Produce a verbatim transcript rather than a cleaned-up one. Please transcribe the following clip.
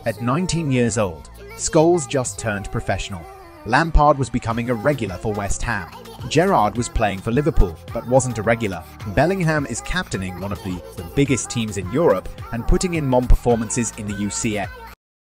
At nineteen years old, Scholes just turned professional. Lampard was becoming a regular for West Ham. Gerrard was playing for Liverpool, but wasn't a regular. Bellingham is captaining one of the, the biggest teams in Europe and putting in mom performances in the U C L.